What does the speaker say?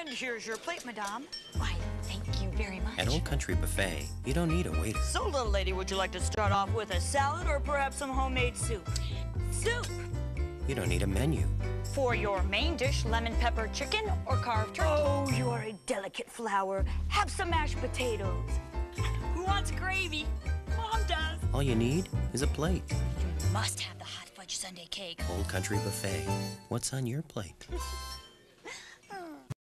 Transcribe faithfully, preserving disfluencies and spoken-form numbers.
And here's your plate, madame. Why, thank you very much. At Old Country Buffet, you don't need a waiter. So, little lady, would you like to start off with a salad or perhaps some homemade soup? Soup! You don't need a menu. For your main dish, lemon pepper chicken or carved turkey? Oh, you are a delicate flower. Have some mashed potatoes. Who wants gravy? Mom does. All you need is a plate. You must have the hot fudge sundae cake. Old Country Buffet. What's on your plate?